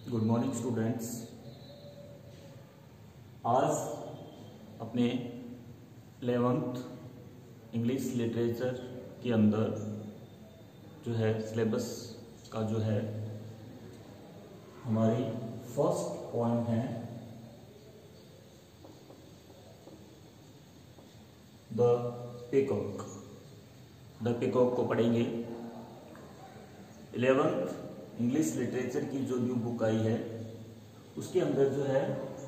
Good morning students. आज अपने 11th English literature के अंदर जो है सिलेबस का जो है हमारी फर्स्ट पॉइंट है द पीकॉक। द पीकॉक को पढ़ेंगे। 11th इंग्लिश लिटरेचर की जो न्यू बुक आई है उसके अंदर जो है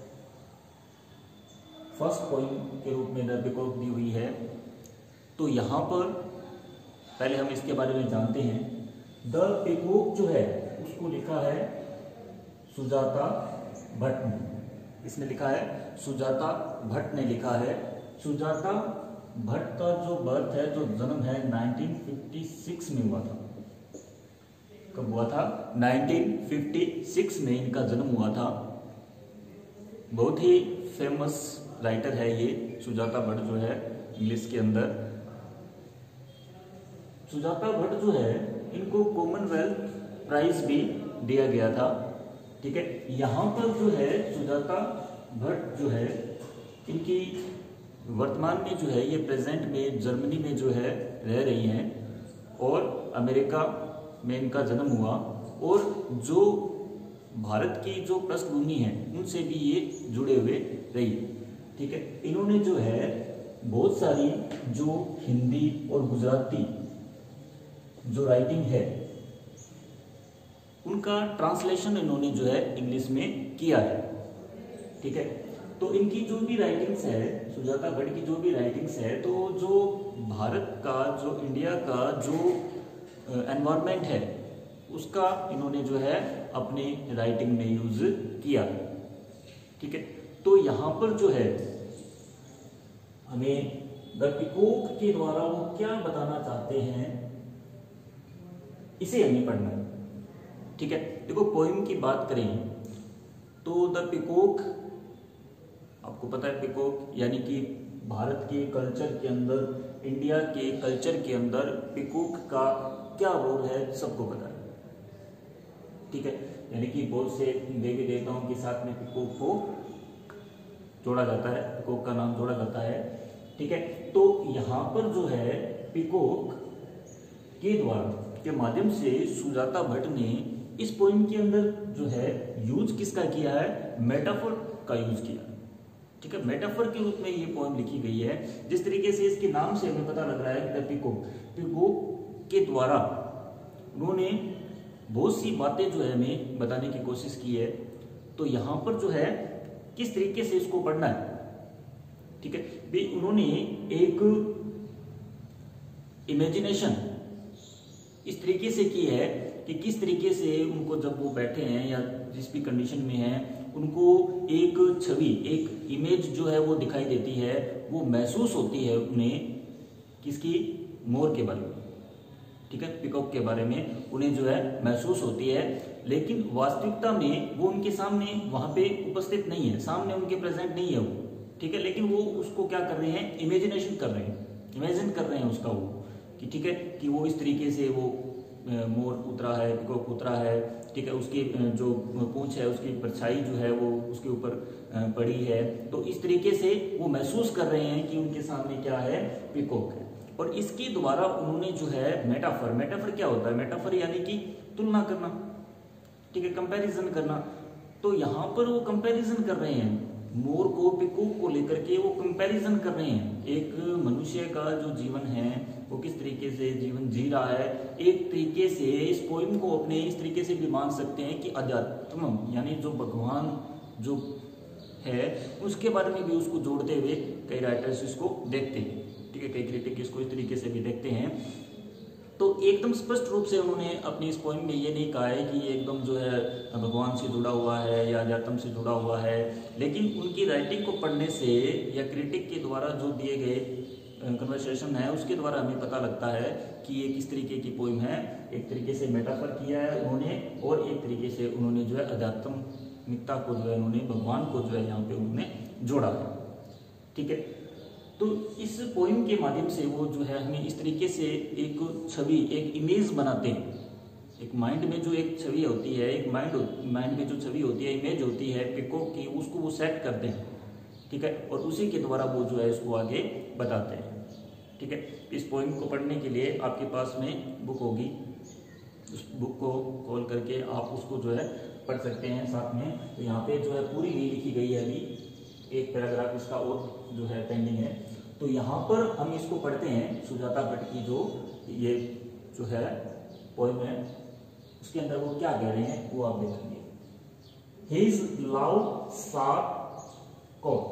फर्स्ट पॉइंट के रूप में द पीकॉक दी हुई है। तो यहाँ पर पहले हम इसके बारे में जानते हैं। द पीकॉक जो है उसको लिखा है सुजाता भट्ट ने। इसने लिखा है सुजाता भट्ट ने लिखा है। सुजाता भट्ट का जो बर्थ है, जो जन्म है 1956 में हुआ था। कब हुआ था? 1956 में इनका जन्म हुआ था। बहुत ही फेमस राइटर है ये सुजाता भट्ट जो है इंग्लिश के अंदर। सुजाता भट्ट जो है इनको कॉमनवेल्थ प्राइज भी दिया गया था। ठीक है, यहाँ पर जो है सुजाता भट्ट जो है इनकी वर्तमान में जो है ये प्रेजेंट में जर्मनी में जो है रह रही हैं और अमेरिका में इनका जन्म हुआ। और जो भारत की जो पृष्ठभूमि है उनसे भी ये जुड़े हुए रही। ठीक है, इन्होंने जो है बहुत सारी जो हिंदी और गुजराती जो राइटिंग है उनका ट्रांसलेशन इन्होंने जो है इंग्लिश में किया है। ठीक है, तो इनकी जो भी राइटिंग्स है, सुजाता भट्ट की जो भी राइटिंग्स है, तो जो भारत का, जो इंडिया का जो एनवायरनमेंट है उसका इन्होंने जो है अपनी राइटिंग में यूज किया। ठीक है, तो यहाँ पर जो है हमें द पीकॉक के द्वारा वो क्या बताना चाहते हैं इसे हमें पढ़ना है। ठीक है, देखो पोइम की बात करें तो द पीकॉक, आपको पता है पीकॉक यानी कि भारत के कल्चर के अंदर, इंडिया के कल्चर के अंदर पीकॉक का क्या रोल है सबको पता है। ठीक है, यानी कि बहुत से देवी देवताओं के साथ में पीकॉक को जोड़ा जाता है, पीकॉक का नाम जोड़ा जाता है। ठीक है, तो यहाँ पर जो है पीकॉक के द्वारा के माध्यम से सुजाता भट्ट ने इस पोइम के अंदर जो है यूज किसका किया है? मेटाफर का यूज किया। ठीक है, मेटाफर के रूप में ये पोएम लिखी गई है। जिस तरीके से इसके नाम से हमें पता लग रहा है कि द पीकॉक, पीकॉक के द्वारा उन्होंने बहुत सी बातें जो है हमें बताने की कोशिश की है। तो यहाँ पर जो है किस तरीके से इसको पढ़ना है। ठीक है, भी उन्होंने एक इमेजिनेशन इस तरीके से की है कि किस तरीके से उनको जब वो बैठे हैं या जिस भी कंडीशन में हैं उनको एक छवि, एक इमेज जो है वो दिखाई देती है, वो महसूस होती है उन्हें किसकी? मोर के बारे में। ठीक है, पीकॉक के बारे में उन्हें जो है महसूस होती है, लेकिन वास्तविकता में वो उनके सामने वहां पे उपस्थित नहीं है, सामने उनके प्रेजेंट नहीं है वो। ठीक है, लेकिन वो उसको क्या कर रहे हैं? इमेजिनेशन कर रहे हैं, इमेजिन कर रहे हैं उसका वो कि ठीक है कि वो इस तरीके से वो मोर उतरा है, पीकॉक उतरा है। ठीक है, उसकी जो पूंछ है उसकी परछाई जो है वो उसके ऊपर पड़ी है। तो इस तरीके से वो महसूस कर रहे हैं कि उनके सामने क्या है? पीकॉक है। और इसके द्वारा उन्होंने जो है मेटाफर, मेटाफर क्या होता है? मेटाफर यानी कि तुलना करना। ठीक है, कंपैरिजन करना। तो यहाँ पर वो कंपैरिजन कर रहे हैं मोर को, पीकॉक को लेकर के वो कंपैरिजन कर रहे हैं। एक मनुष्य का जो जीवन है वो किस तरीके से जीवन जी रहा है, एक तरीके से इस पोइम को अपने इस तरीके से भी मान सकते हैं कि अध्यात्म यानी जो भगवान जो है उसके बारे में भी उसको जोड़ते हुए कई राइटर्स इसको देखते हैं। ठीक है, कई क्रिटिक इसको इस तरीके से भी देखते हैं। तो एकदम स्पष्ट रूप से उन्होंने अपनी इस पोइम में ये नहीं कहा है कि ये एकदम जो है भगवान से जुड़ा हुआ है या अध्यात्म से जुड़ा हुआ है, लेकिन उनकी राइटिंग को पढ़ने से या क्रिटिक के द्वारा जो दिए गए कन्वर्सेशन है उसके द्वारा हमें पता लगता है कि ये किस तरीके की पोइम है। एक तरीके से मेटाफर किया है उन्होंने और एक तरीके से उन्होंने जो है अध्यात्मिकता को जो है उन्होंने भगवान को जो है यहाँ पे उन्होंने जोड़ा है। ठीक है, तो इस पोइम के माध्यम से वो जो है हमें इस तरीके से एक छवि, एक इमेज बनाते हैं, एक माइंड में जो एक छवि होती है, एक माइंड में जो छवि होती है, इमेज होती है पीकॉक की, उसको वो सेट करते हैं, ठीक है, और उसी के द्वारा वो जो है इसको आगे बताते हैं, ठीक है। इस पोइम को पढ़ने के लिए आपके पास में बुक होगी, उस बुक को खोल करके आप उसको जो है पढ़ सकते हैं साथ में। तो यहाँ पे जो है पूरी नहीं लिखी गई है, अभी एक पैराग्राफ इसका और जो है पेंडिंग है। तो यहाँ पर हम इसको पढ़ते हैं, सुजाता भट्ट की जो ये जो है पोइम है, उसके अंदर वो क्या कह रहे हैं वो आप देखेंगे। His loud sharp call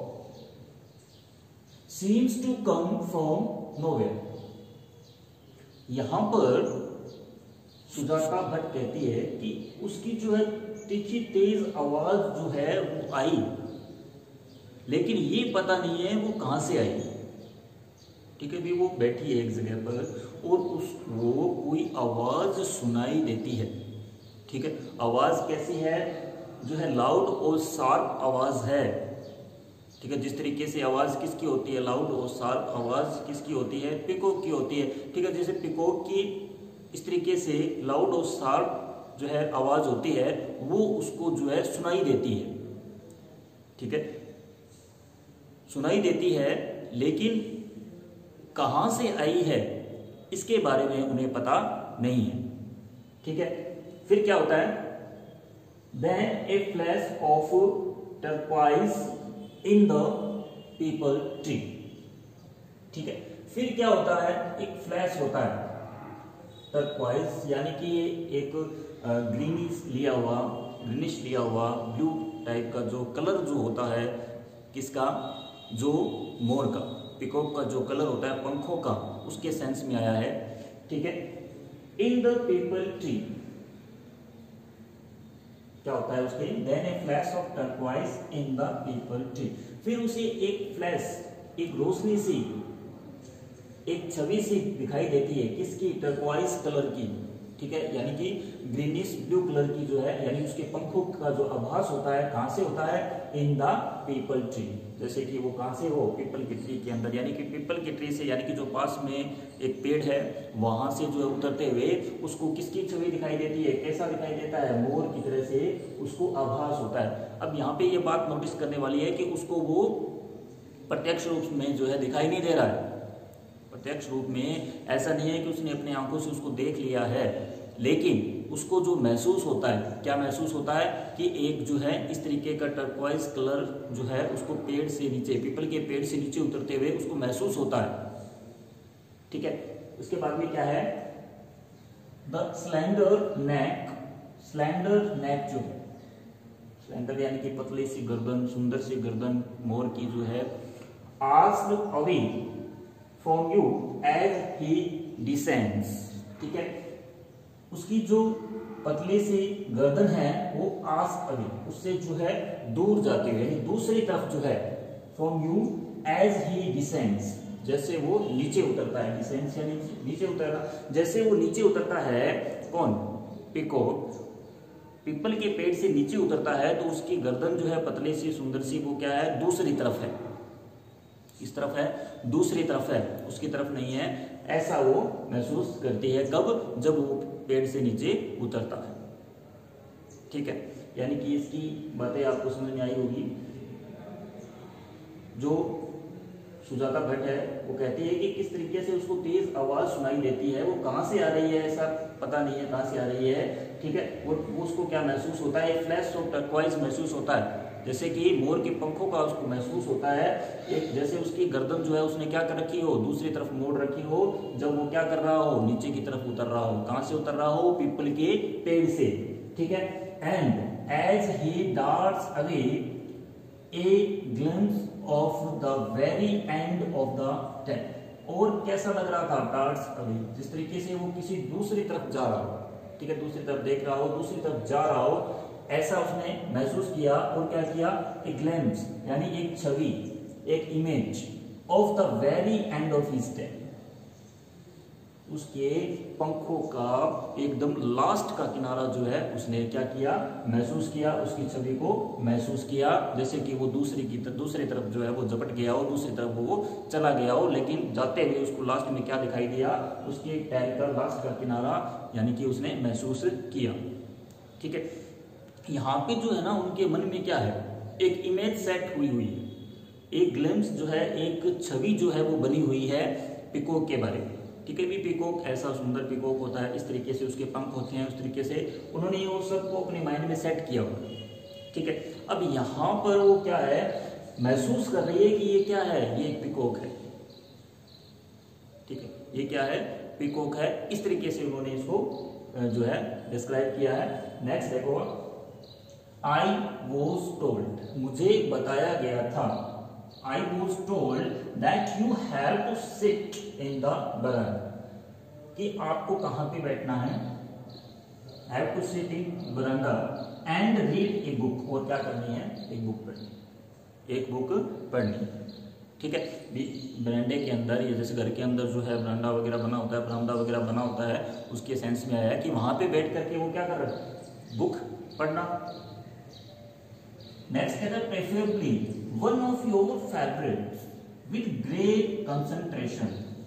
seems to come from nowhere। यहां पर सुजाता भट्ट कहती है कि उसकी जो है तीखी तेज आवाज जो है वो आई, लेकिन ये पता नहीं है वो कहां से आई, ठीक है। भी वो बैठी है एक जगह पर और उसको कोई आवाज सुनाई देती है, ठीक है। आवाज कैसी है, जो है लाउड और शार्प आवाज है, ठीक है। जिस तरीके से आवाज किसकी होती है, लाउड और शार्प आवाज किसकी होती है, पीकॉक की होती है, ठीक है। जैसे पीकॉक की इस तरीके से लाउड और शार्प जो है आवाज होती है, वो उसको जो है सुनाई देती है, ठीक है, सुनाई देती है, लेकिन कहां से आई है इसके बारे में उन्हें पता नहीं है, ठीक है। फिर क्या होता है, Then a flash of turquoise in the peepal tree, ठीक है। फिर क्या होता है, एक फ्लैश होता है, टर्क्वाइज यानी कि एक ग्रीनिश लिया हुआ ब्लू टाइप का जो कलर जो होता है किसका, जो मोर का, पीकॉक का जो कलर होता है पंखों का, उसके सेंस में आया है, ठीक है। इन द पीपल ट्री क्या होता है उसके, then a flash of turquoise in the peepal tree. फिर उसे एक फ्लैश, एक रोशनी सी, एक छवि सी दिखाई देती है, किसकी, टर्क्वाइज कलर की, ठीक है, यानी कि ग्रीनिश ब्लू कलर की जो है, यानी उसके पंखों का जो आभास होता है कहां से होता है, इन द पीपल ट्री। जैसे कि वो कहां से हो, पीपल की ट्री के अंदर, यानी कि पीपल की ट्री से, यानी कि जो पास में एक पेड़ है वहां से जो है उतरते हुए उसको किसकी छवि दिखाई देती है, कैसा दिखाई देता है, मोर की तरह से उसको आभास होता है। अब यहाँ पे ये बात नोटिस करने वाली है कि उसको वो प्रत्यक्ष रूप में जो है दिखाई नहीं दे रहा है, प्रत्यक्ष रूप में ऐसा नहीं है कि उसने अपनी आंखों से उसको देख लिया है, लेकिन उसको जो महसूस होता है, क्या महसूस होता है कि एक जो है इस तरीके का टर्क्वाइज कलर जो है उसको पेड़ से नीचे, पीपल के पेड़ से नीचे उतरते हुए उसको महसूस होता है, ठीक है। उसके बाद में क्या है, द स्लेंडर नेक जो है, स्लेंडर यानी कि पतली सी गर्दन, सुंदर सी गर्दन मोर की जो है, asked away from you as he descends, ठीक है। उसकी जो पतली सी गर्दन है वो आस्क्ड अवे, उससे जो है दूर जाते हुए, यानी दूसरी तरफ जो है, from you as he descends, जैसे वो नीचे उतरता है, डिसेंड्स यानी नीचे उतरना, जैसे वो नीचे उतरता है, कौन, पीकॉक पीपल के पेड़ से नीचे उतरता है, तो उसकी गर्दन जो है पतली सी सुंदर सी, वो क्या है, दूसरी तरफ है, इस तरफ है, दूसरी तरफ है, उसकी तरफ नहीं है, ऐसा वो महसूस करती है। कब, जब वो पेड़ से नीचे उतरता है, ठीक है। यानी कि इसकी बातें आपको समझ में आई होगी। जो सुजाता भट्ट है वो कहती है कि किस तरीके से उसको तेज आवाज सुनाई देती है, वो कहां से आ रही है ऐसा पता नहीं है कहां से आ रही है, ठीक है। वो उसको क्या महसूस होता है, फ्लैश ऑफ टर्क्वाइज महसूस होता है, जैसे कि मोर के पंखों का उसको महसूस होता है, एक जैसे उसकी गर्दन जो है उसने क्या कर रखी हो, दूसरी तरफ मोड़ रखी हो, जब वो क्या कर रहा हो, नीचे की तरफ उतर रहा हो, कहां से उतर रहा हो, पीपल के पेड़ से, ठीक है। And as he darts away a glimpse of the very end of the tent, और कैसा लग रहा था, डार्ट्स अवे, जिस तरीके से वो किसी दूसरी तरफ जा रहा हो, ठीक है, दूसरी तरफ देख रहा हो, दूसरी तरफ जा रहा हो, ऐसा उसने महसूस किया। और क्या किया, एक ग्लिम्स यानी एक छवि, एक image of the very end of his tail, उसके पंखों का एकदम लास्ट का किनारा जो है उसने क्या किया, महसूस किया, उसकी छवि को महसूस किया, जैसे कि वो दूसरी तरफ जो है वो झपट गया हो, दूसरी तरफ वो चला गया हो, लेकिन जाते हुए उसको लास्ट में क्या दिखाई दिया, उसके पैर का लास्ट का किनारा, यानी कि उसने महसूस किया। ठीक है, यहाँ पे जो है ना उनके मन में क्या है, एक इमेज सेट हुई है, एक ग्लिम्स जो है, एक छवि जो है वो बनी हुई है पीकॉक के बारे में। ठीक है, भी पीकॉक ऐसा सुंदर पीकॉक होता है, इस तरीके से उसके पंख होते हैं, उस तरीके से उन्होंने वो सबको अपने माइंड में सेट किया हुआ। ठीक है, अब यहाँ पर वो क्या है, महसूस कर रही है कि ये क्या है, ये एक पीकॉक है। ठीक है, ये क्या है, पीकॉक है। इस तरीके से उन्होंने इसको जो है डिस्क्राइब किया है। नेक्स्ट देखो, आई वॉज टोल्ड, मुझे बताया गया था, I was told that you have to sit in the veranda, कि आपको कहाँ पे बैठना है, have to sit in veranda and read a book, और क्या करनी है, एक बुक पढ़नी है। ठीक है, बरामदे के अंदर, ये जैसे घर के अंदर जो है बरामदा वगैरह बना होता है, बरामदा वगैरह बना होता है, उसके सेंस में आया कि वहां पे बैठ करके वो क्या कर रहा है, बुक पढ़ना। नेक्स्ट कहता है preferably one of your favourites with great concentration.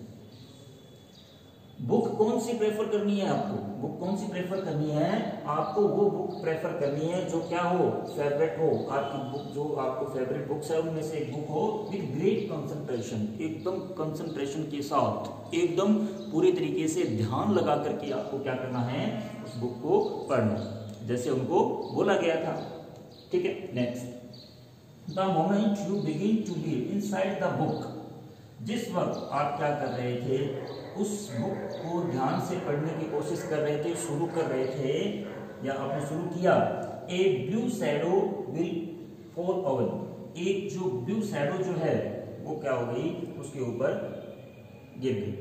Book कौन सी प्रेफर करनी है आपको, बुक कौन सी प्रेफर करनी है आपको, वो बुक प्रेफर करनी है जो क्या हो, फेवरेट हो, आपकी बुक जो आपको फेवरेट बुक्स है उनमें से एक बुक हो विद ग्रेट कंसंट्रेशन, एकदम कंसंट्रेशन के साथ, एकदम पूरी तरीके से ध्यान लगा करके आपको क्या करना है, उस बुक को पढ़ना, जैसे उनको बोला गया था। ठीक है, next, the moment you begin to read inside the book, जिस वक्त आप क्या कर रहे थे, उस बुक को ध्यान से पढ़ने की कोशिश कर रहे थे, शुरू कर रहे थे या आपने शुरू किया, a blue shadow will fall away, एक जो ब्लू शैडो जो है वो क्या हो गई, उसके ऊपर गिर गई।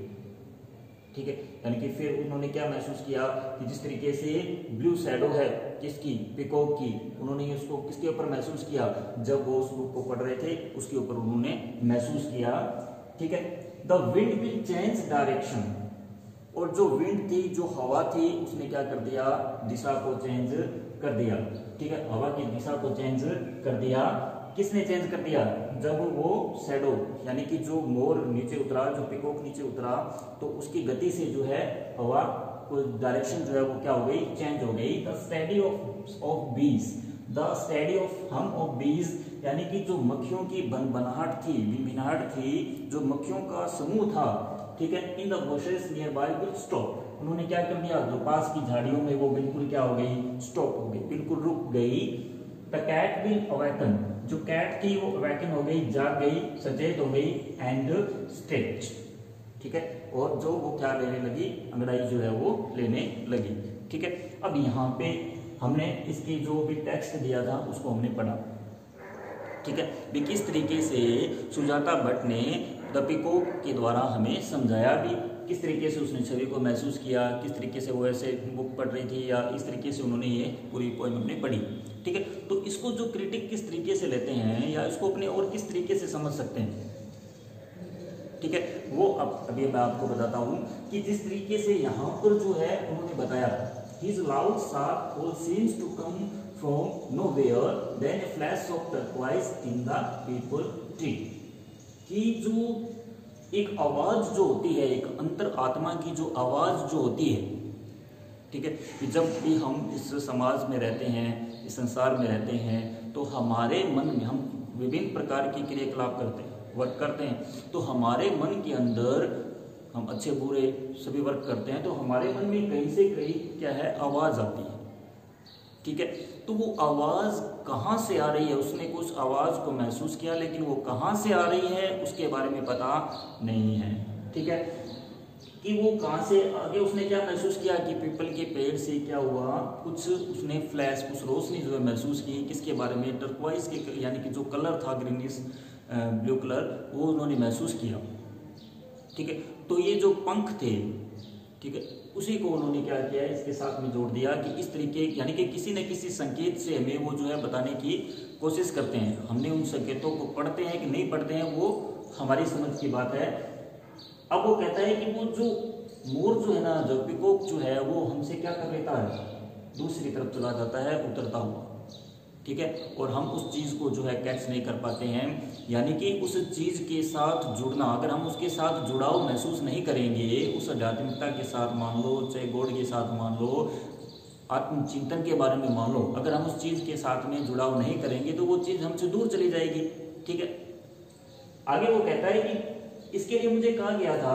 ठीक है, यानी कि फिर उन्होंने क्या महसूस किया कि जिस तरीके से ब्लू शैडो है किसकी, पीकॉक की, उन्होंने उसको किसके ऊपर महसूस किया, जब वो उस बुक को पढ़ रहे थे उसके ऊपर उन्होंने महसूस किया। ठीक है, the wind will change direction, और जो विंड थी, जो हवा थी, उसने क्या कर दिया, दिशा को चेंज कर दिया। ठीक है, हवा की दिशा को चेंज कर दिया। किसने चेंज कर दिया, जब वो शैडो यानी कि जो मोर नीचे उतरा, जो पीकॉक नीचे उतरा, तो उसकी गति से जो है हवा को डायरेक्शन जो है वो क्या हो गई, चेंज हो गई। The study of bees, the study of hum of bees, यानी कि जो मक्खियों की बनबनाहट थी, बिनबिनाहट थी, जो मक्खियों का समूह था, ठीक है, in the bushes nearby will stop, उन्होंने क्या कर दिया, जो पास की झाड़ियों में वो बिल्कुल क्या हो गई, स्टॉप हो गई, बिल्कुल रुक गई। द कैट विल अवेकन, जो कैट थी वो अवेकन हो गई, जाग गई, सचेत हो गई, एंड स्ट्रेच। ठीक है, और जो वो क्या लेने लगी, अंगड़ाई जो है वो लेने लगी। ठीक है, अब यहाँ पे हमने इसकी जो भी टेक्स्ट दिया था उसको हमने पढ़ा। ठीक है, भी किस तरीके से सुजाता भट्ट ने द पीकॉक के द्वारा हमें समझाया भी, किस तरीके से उसने छवि को महसूस किया, किस तरीके से वो ऐसे बुक पढ़ रही थी, या इस तरीके से उन्होंने ये पूरी पोएम अपनी पढ़ी। ठीक है, तो इसको जो क्रिटिक किस तरीके से लेते हैं या इसको अपने और किस तरीके से समझ सकते हैं, ठीक है, वो अब अभी मैं आपको बताता हूँ कि जिस तरीके से यहाँ पर जो है उन्होंने बताया, his loud sharp call seems to come from nowhere, then a flash of turquoise in the people tree, कि जो एक आवाज जो होती है, एक अंतर आत्मा की जो आवाज जो होती है, ठीक है, कि जब भी हम इस समाज में रहते हैं, इस संसार में रहते हैं, तो हमारे मन में हम विभिन्न प्रकार की क्रियाकलाप करते हैं, वर्क करते हैं, तो हमारे मन के अंदर हम अच्छे बुरे सभी वर्क करते हैं, तो हमारे मन में कहीं से कहीं क्या है, आवाज आती है। ठीक है, तो वो आवाज कहाँ से आ रही है, उसने कुछ आवाज को महसूस किया, लेकिन वो कहाँ से आ रही है उसके बारे में पता नहीं है। ठीक है, कि वो कहाँ से आगे, उसने क्या महसूस किया कि पीपल के पेड़ से क्या हुआ, कुछ उसने फ्लैश, कुछ रोशनी जो है महसूस की, किसके बारे में, टर्क्वाइज के, यानी कि जो कलर था ग्रीनिश ब्लू कलर, वो उन्होंने महसूस किया। ठीक है, तो ये जो पंख थे, ठीक है, उसी को उन्होंने क्या किया, इसके साथ में जोड़ दिया कि इस तरीके, यानी कि किसी न किसी संकेत से हमें वो जो है बताने की कोशिश करते हैं। हमने उन संकेतों को पढ़ते हैं कि नहीं पढ़ते हैं वो हमारी समझ की बात है। अब वो कहता है कि वो जो मोर जो है ना, जो पिकॉक जो है वो हमसे क्या कर लेता है, दूसरी तरफ चला जाता है उतरता हुआ, ठीक है। और हम उस चीज़ को जो है कैच नहीं कर पाते हैं, यानी कि उस चीज़ के साथ जुड़ना, अगर हम उसके साथ जुड़ाव महसूस नहीं करेंगे, उस आध्यात्मिकता के साथ मान लो, चाहे गॉड के साथ मान लो, आत्मचिंतन के बारे में मान लो, अगर हम उस चीज़ के साथ में जुड़ाव नहीं करेंगे तो वो चीज़ हमसे दूर चली जाएगी, ठीक है। आगे वो कहता है कि इसके लिए मुझे कहा गया था,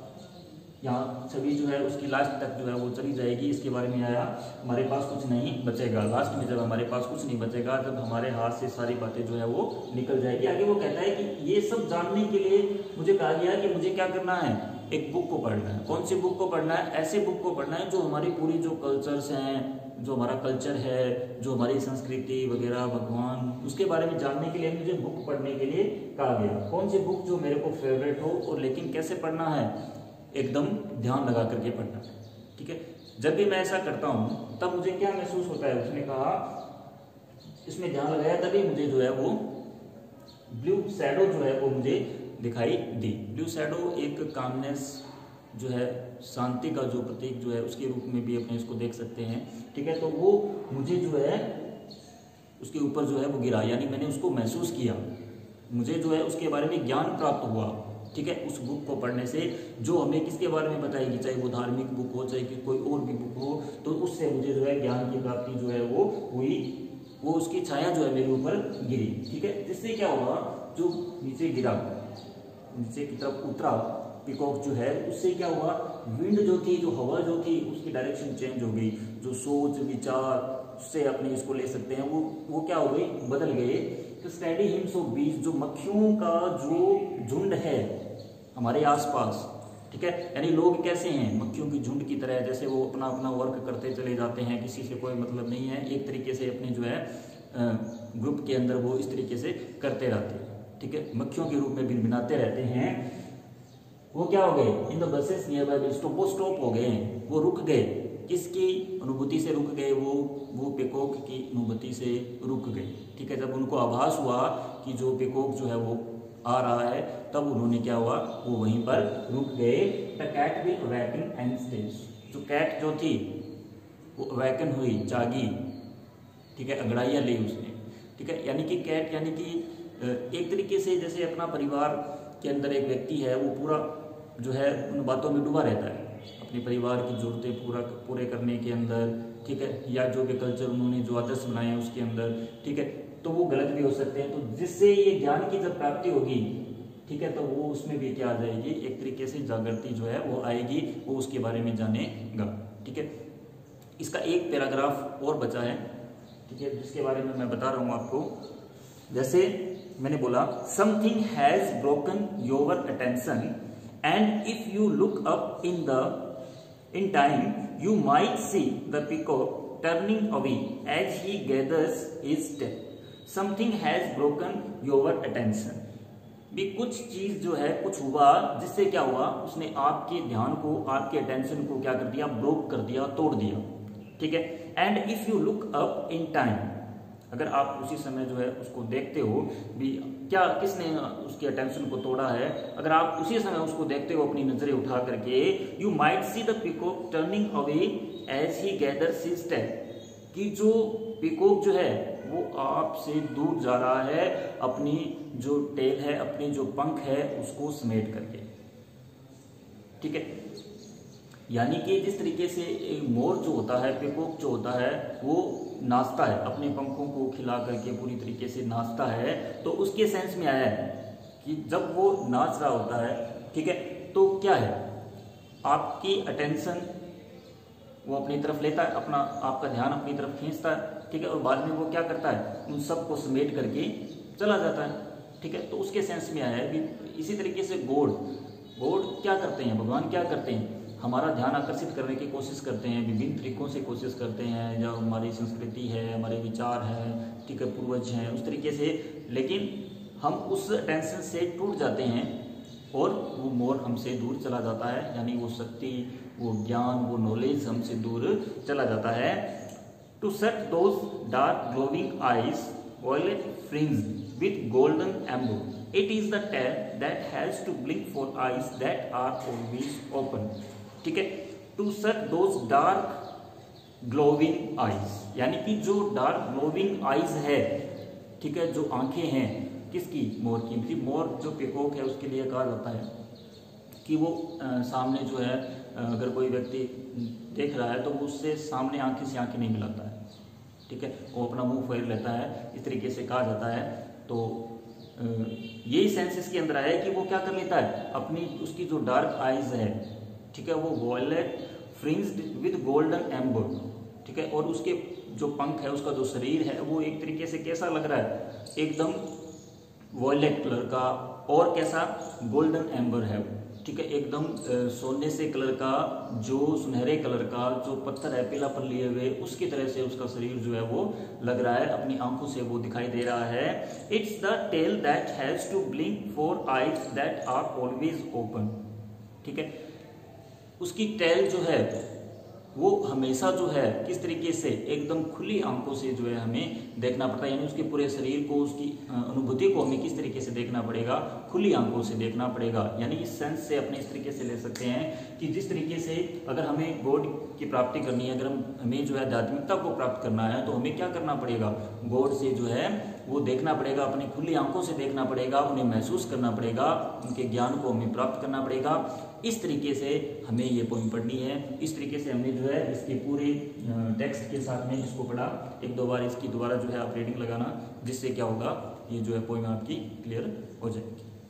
यहाँ छवि जो है उसकी लास्ट तक जो है वो चली जाएगी, इसके बारे में आया, हमारे पास कुछ नहीं बचेगा, लास्ट में जब हमारे पास कुछ नहीं बचेगा, जब हमारे हाथ से सारी बातें जो है वो निकल जाएगी। आगे वो कहता है कि ये सब जानने के लिए मुझे कहा गया कि मुझे क्या करना है, एक बुक को पढ़ना है। कौन सी बुक को पढ़ना है? ऐसे बुक को पढ़ना है जो हमारी पूरी जो कल्चर्स हैं, जो हमारा कल्चर है, जो हमारी संस्कृति वगैरह, भगवान, उसके बारे में जानने के लिए मुझे बुक पढ़ने के लिए कहा गया। कौन सी बुक जो मेरे को फेवरेट हो, और लेकिन कैसे पढ़ना है, एकदम ध्यान लगा करके पढ़ना, ठीक है। जब भी मैं ऐसा करता हूँ तब मुझे क्या महसूस होता है, उसने कहा इसमें ध्यान लगाया तभी मुझे जो है वो ब्लू शैडो जो है वो मुझे दिखाई दी। ब्लू शैडो एक कामनेस जो है, शांति का जो प्रतीक जो है उसके रूप में भी अपने इसको देख सकते हैं, ठीक है। तो वो मुझे जो है उसके ऊपर जो है वो गिरा, यानी मैंने उसको महसूस किया, मुझे जो है उसके बारे में ज्ञान प्राप्त हुआ, ठीक है। उस बुक को पढ़ने से जो हमें किसके बारे में बताएगी, चाहे वो धार्मिक बुक हो, चाहे कोई और भी बुक हो, तो उससे मुझे जो है ज्ञान की प्राप्ति जो है वो हुई, वो उसकी छाया जो है मेरे ऊपर गिरी, ठीक है। जिससे क्या हुआ, जो नीचे गिरा, नीचे की तरफ उतरा पिकॉक जो है, उससे क्या हुआ, विंड जो थी, जो हवा जो थी, उसकी डायरेक्शन चेंज हो गई, जो सोच विचार से अपने इसको ले सकते हैं वो क्या हो गई, बदल गए। तो स्टडी हिम्स ऑफ बीज, जो मक्खियों का जो झुंड है हमारे आसपास, ठीक है, यानी लोग कैसे हैं, मक्खियों की झुंड की तरह, जैसे वो अपना अपना वर्क करते चले जाते हैं, किसी से कोई मतलब नहीं है, एक तरीके से अपने जो है ग्रुप के अंदर वो इस तरीके से करते रहते हैं, ठीक है, मक्खियों के रूप में भिनभिनाते रहते हैं। वो क्या हो गए, in the buses nearby stop, वो स्टॉप हो गए, वो रुक गए, किसकी अनुभूति से रुक गए, वो पिकॉक की अनुभूति से रुक गए, ठीक है। जब उनको आभास हुआ कि जो पिकॉक जो है वो आ रहा है, तब उन्होंने क्या हुआ, वो वहीं पर रुक गए। The cat will awaken and stage, जो कैट जो थी वो अवेकन हुई, जागी, ठीक है, अंगड़ाइयाँ ली उसने, ठीक है। यानी कि कैट, यानी कि एक तरीके से जैसे अपना परिवार के अंदर एक व्यक्ति है, वो पूरा जो है उन बातों में डूबा रहता है, अपने परिवार की जरूरतें पूरे करने के अंदर, ठीक है, या जो भी कल्चर उन्होंने जो आदर्श बनाए हैं उसके अंदर, ठीक है, तो वो गलत भी हो सकते हैं। तो जिससे ये ज्ञान की जब प्राप्ति होगी, ठीक है, तो वो उसमें भी क्या आ जाएगी, एक तरीके से जागृति जो है वो आएगी, वो उसके बारे में जानेगा, ठीक है। इसका एक पैराग्राफ और बचा है, ठीक है, जिसके बारे में मैं बता रहा हूँ आपको। जैसे मैंने बोला, something has broken your attention and if you look up in time you might see the peacock turning away as he gathers his step. Something has broken your attention. भी कुछ चीज जो है, कुछ हुआ जिससे क्या हुआ, उसने आपके ध्यान को, आपके अटेंशन को क्या कर दिया, ब्रोक कर दिया, तोड़ दिया, ठीक है। And if you look up in time, अगर आप उसी समय जो है उसको देखते हो, भी क्या किसने उसके अटेंशन को तोड़ा है, अगर आप उसी समय उसको देखते हो अपनी नजरें उठा करके, you might see the peacock turning away as he gathers his step, कि जो पीकॉक जो है वो आपसे दूर जा रहा है, अपनी जो टेल है, अपनी जो पंख है, उसको समेट करके, ठीक है। यानी कि जिस तरीके से एक मोर जो होता है, पीकॉक जो होता है, वो नाचता है, अपने पंखों को खिला करके पूरी तरीके से नाचता है, तो उसके सेंस में आया है कि जब वो नाच रहा होता है, ठीक है, तो क्या है, आपकी अटेंशन वो अपनी तरफ लेता है, अपना आपका ध्यान अपनी तरफ खींचता है, ठीक है, और बाद में वो क्या करता है, उन सबको समेट करके चला जाता है, ठीक है। तो उसके सेंस में आया है भी इसी तरीके से गॉड क्या करते हैं, भगवान क्या करते हैं, हमारा ध्यान आकर्षित करने की कोशिश करते हैं, विभिन्न तरीकों से कोशिश करते हैं, जो हमारी संस्कृति है, हमारे विचार हैं, ठीक है, पूर्वज हैं, उस तरीके से, लेकिन हम उस टेंशन से टूट जाते हैं और वो मोर हमसे दूर चला जाता है, यानी वो शक्ति, वो ज्ञान, वो नॉलेज हमसे दूर चला जाता है। To set those dark glowing eyes violet fringe with golden amber, it is the tail that has to blink for eyes that are always open. ठीक है। टू सक दोज डार्क ग्लोविंग आईज, यानी कि जो डार्क ग्लोविंग आईज है, ठीक है, जो आंखें हैं किसकी, मोर की। मोर जो पीकॉक है उसके लिए कहा जाता है कि वो सामने जो है अगर कोई व्यक्ति देख रहा है तो वो उससे सामने आंखें से आंखें नहीं मिलाता है, ठीक है, वो अपना मुंह फेर लेता है, इस तरीके से कहा जाता है। तो यही सेंस इसके अंदर आया है कि वो क्या कर लेता है, अपनी उसकी जो डार्क आईज है, ठीक है, वो violet fringed with golden amber, ठीक है, और उसके जो पंख है, उसका जो शरीर है वो एक तरीके से कैसा लग रहा है, एकदम वॉयलेट कलर का, और कैसा, गोल्डन एम्बर है, ठीक है, एकदम सोने से कलर का, जो सुनहरे कलर का जो पत्थर है पीलापन लिए हुए, उसकी तरह से उसका शरीर जो है वो लग रहा है, अपनी आंखों से वो दिखाई दे रहा है। It's the tail that has to blink for eyes that are always open, ठीक है, उसकी टेल जो है वो हमेशा जो है किस तरीके से, एकदम खुली आंखों से जो है हमें देखना पड़ता है, यानी उसके पूरे शरीर को, उसकी अनुभूति को हमें किस तरीके से देखना पड़ेगा, खुली आंखों से देखना पड़ेगा। यानी इस सेंस से अपने इस तरीके से ले सकते हैं कि जिस तरीके से अगर हमें गॉड की प्राप्ति करनी है, अगर हमें जो है आध्यात्मिकता को प्राप्त करना है, तो हमें क्या करना पड़ेगा, गॉड से जो है वो देखना पड़ेगा, अपनी खुली आंखों से देखना पड़ेगा, उन्हें महसूस करना पड़ेगा, उनके ज्ञान को हमें प्राप्त करना पड़ेगा। इस तरीके से हमें ये पोइम पढ़नी है। इस तरीके से हमने जो है इसके पूरे टेक्स्ट के साथ में इसको पढ़ा। एक दो बार इसकी दोबारा जो है आप रीडिंग लगाना, जिससे क्या होगा, ये जो है पोइम आपकी क्लियर हो जाएगी।